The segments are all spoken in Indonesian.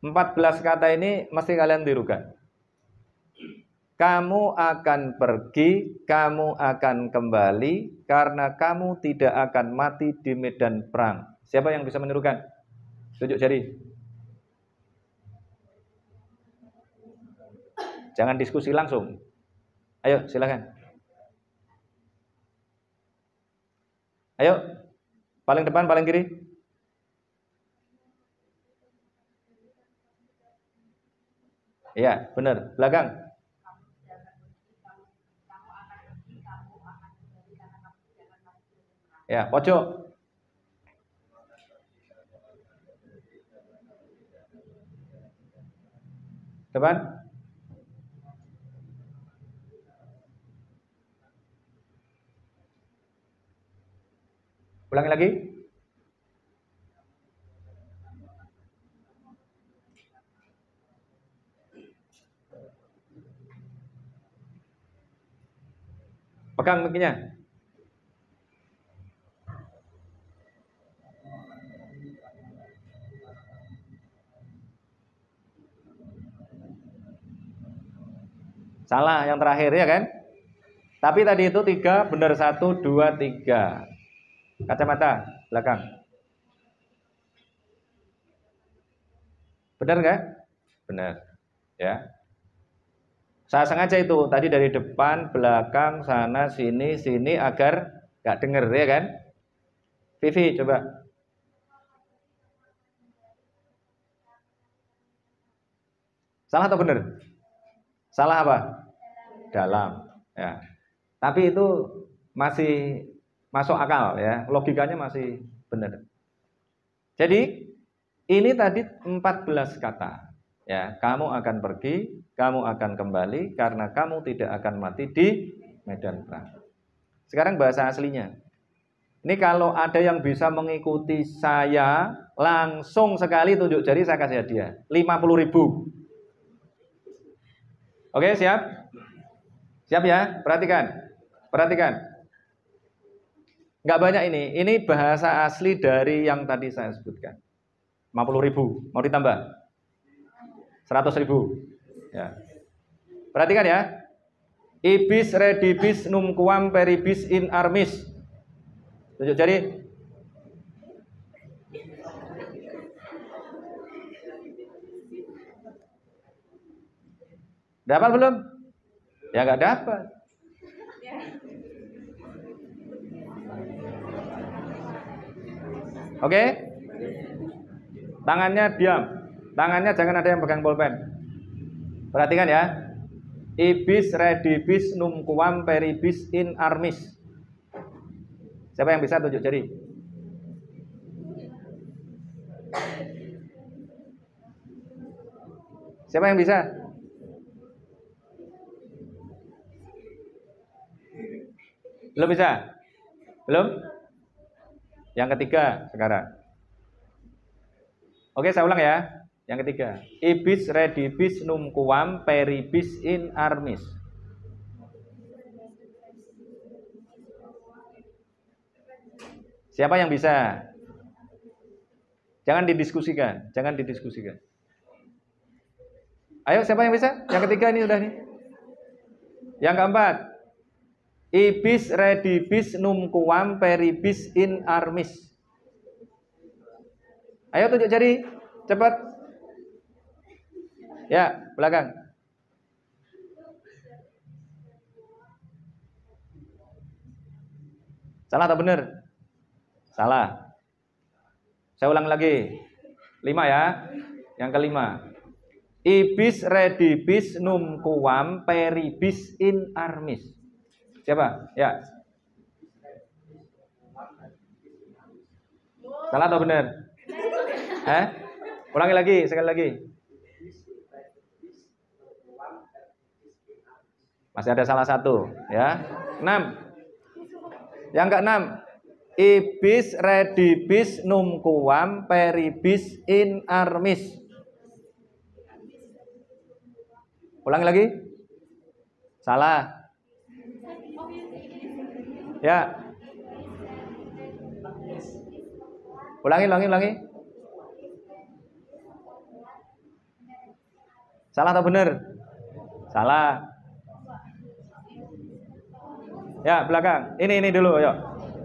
14 kata ini mesti kalian tirukan. Kamu akan pergi, kamu akan kembali, karena kamu tidak akan mati di medan perang. Siapa yang bisa menirukan? Tunjuk jari. Jangan diskusi langsung. Ayo, silakan. Ayo, paling depan, paling kiri. Iya, benar. Belakang. Ya, pojok. Depan. Ulangi lagi. Pegang mic-nya. Salah yang terakhir ya kan? Tapi tadi itu 3 benar, 1, 2, 3. Kacamata belakang. Benar nggak? Benar. Ya. Saya sengaja itu tadi dari depan, belakang, sana, sini, sini agar nggak denger ya kan? Vivi coba. Salah atau benar? Salah apa? Dalam. Ya. Tapi itu masih masuk akal ya, logikanya masih benar. Jadi ini tadi 14 kata. Ya, kamu akan pergi, kamu akan kembali, karena kamu tidak akan mati di medan perang. Sekarang bahasa aslinya. Ini kalau ada yang bisa mengikuti saya, langsung sekali tunjuk jari, saya kasih hadiah 50.000. Oke, siap? Siap ya? Perhatikan. Perhatikan. Nggak banyak ini. Ini bahasa asli dari yang tadi saya sebutkan. 50.000. Mau ditambah? 100.000. Ya. Perhatikan ya. Ibis redibis numquam peribis in armis. Tunjuk jari. Dapat belum? Ya nggak dapat. Oke? Tangannya diam. Tangannya jangan ada yang pegang pulpen. Perhatikan ya. Ibis redibis numquam peribis in armis. Siapa yang bisa tunjuk jari? Siapa yang bisa? Belum bisa? Belum? Yang ketiga sekarang. Oke, saya ulang ya. Yang ketiga. Ibis redibis numquam peribis in armis. Siapa yang bisa? Jangan didiskusikan, jangan didiskusikan. Ayo, siapa yang bisa? Yang ketiga ini udah nih. Yang keempat. Ibis redibis numquam peribis in armis. Ayo tunjuk jari, cepat. Ya, belakang. Salah atau benar? Salah. Saya ulang lagi. 5 ya. Yang kelima. Ibis redibis numquam peribis in armis. Siapa? Ya. Salah atau benar? Ulangi lagi, sekali lagi. Masih ada salah satu, ya. 6. Yang ke-6. Ibis redibis numquam peribis in armis. Ulangi lagi. Salah. Ya. Ulangi. Salah atau benar? Salah. Ya, belakang. Ini dulu, yuk.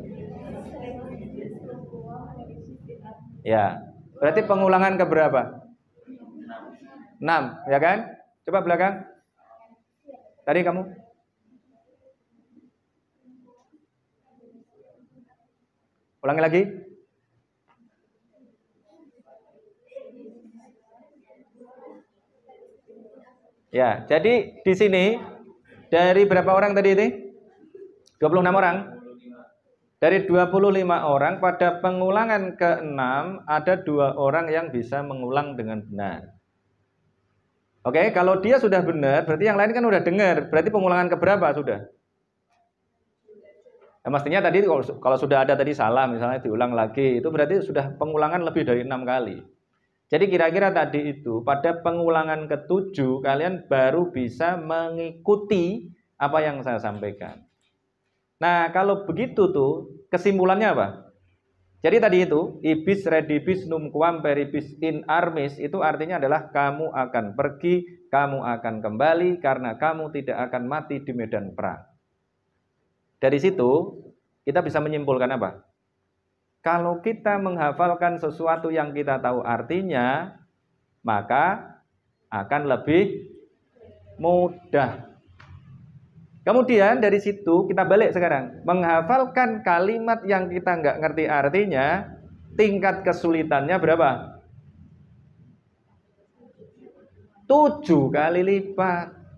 Ya. Berarti pengulangan ke berapa? 6, ya kan? Coba belakang. Tadi kamu? Ulangi lagi. Ya, jadi di sini dari berapa orang tadi ini? 26 orang. Dari 25 orang pada pengulangan ke-6 ada 2 orang yang bisa mengulang dengan benar. Oke, kalau dia sudah benar, berarti yang lain kan udah dengar. Berarti pengulangan keberapa sudah? Ya, mestinya tadi kalau sudah ada tadi salah, misalnya diulang lagi, itu berarti sudah pengulangan lebih dari 6 kali. Jadi kira-kira tadi itu pada pengulangan ke-7 kalian baru bisa mengikuti apa yang saya sampaikan. Nah, kalau begitu tuh kesimpulannya apa? Jadi tadi itu ibis redibis numquam peribis in armis itu artinya adalah kamu akan pergi, kamu akan kembali karena kamu tidak akan mati di medan perang. Dari situ kita bisa menyimpulkan apa? Kalau kita menghafalkan sesuatu yang kita tahu artinya, maka akan lebih mudah. Kemudian dari situ kita balik sekarang. Menghafalkan kalimat yang kita nggak ngerti artinya, tingkat kesulitannya berapa? 7 kali lipat.